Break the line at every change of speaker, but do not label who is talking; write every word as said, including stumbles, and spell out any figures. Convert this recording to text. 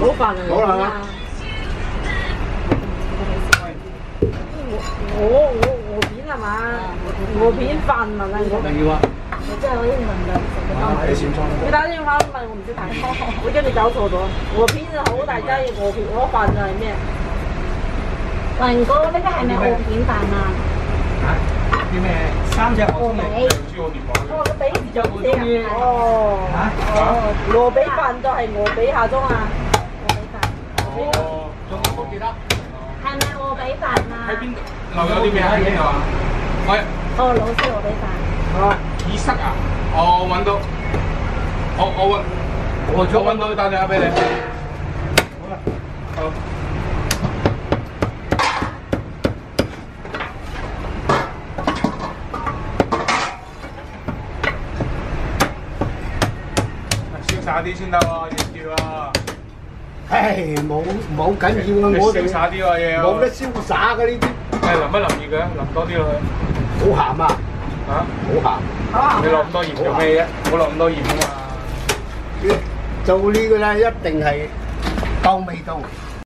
冇飯啊！
好啦。
我我鵝片係嘛？鵝片飯問啊我。
明要啊！
我真係可以問兩食嘅當。
你閃裝。
你打電話問我唔識睇，我驚你搞錯咗。鵝片就好大劑，鵝片我飯就係咩？
雲哥，呢個係咪鵝片飯啊？
嚇？叫咩？三隻鵝
髀。
哦，個髀就唔中意。哦。
嚇？
哦，鵝髀飯就係鵝髀下中啊。
鵝髀飯。
哦，仲有冇記得？
係咪鵝髀飯啊？
喺邊度？留有啲咩喺邊度啊？我
哦，老式鵝髀飯。
哦。
耳塞啊！我揾到，我我揾，我我揾到打電話俾你。好啦，好。瀟灑啲先得喎，要叫啊！
唉，冇冇緊要啊！我哋
瀟灑啲喎要。
冇得瀟灑嘅呢啲。
誒淋一淋熱佢，淋多啲落去。
好鹹啊！
嚇？
好鹹。
你落咁多鹽做咩啫？冇落咁多鹽啊嘛。
做呢個咧一定係夠味道。